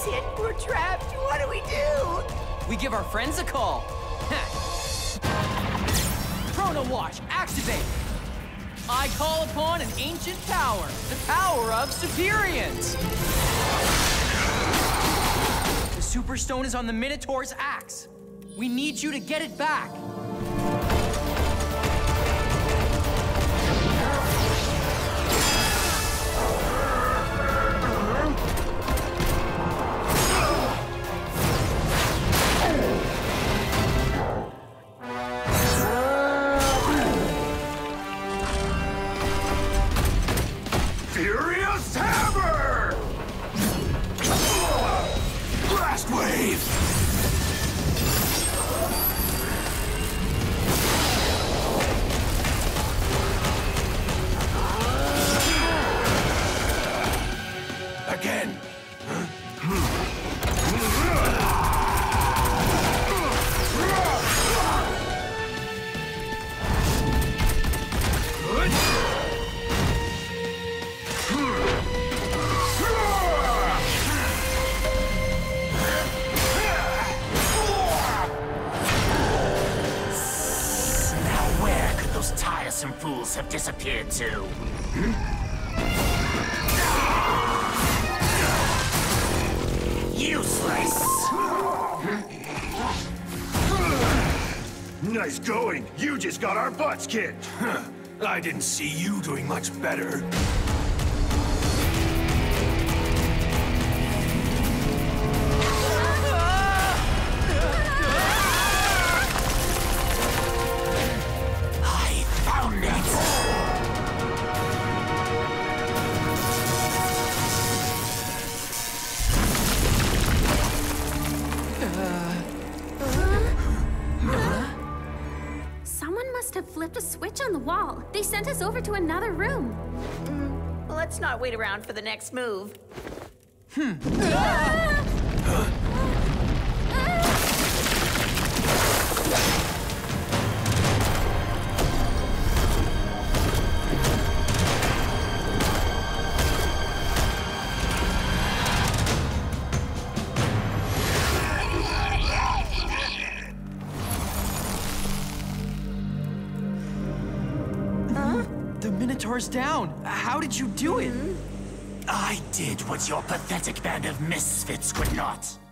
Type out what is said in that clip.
it! We're trapped! What do we do? We give our friends a call. Chrono Watch, activate! I call upon an ancient power, the power of Superience! The Superstone is on the Minotaur's axe. We need you to get it back. Furious Hammer! Blast Wave! Again! Tiresome fools have disappeared to. Useless! Nice going! You just got our butts kicked! I didn't see you doing much better. Flipped a switch on the wall. They sent us over to another room. Let's not wait around for the next move. The Minotaur's down. How did you do it? I did what your pathetic band of misfits could not.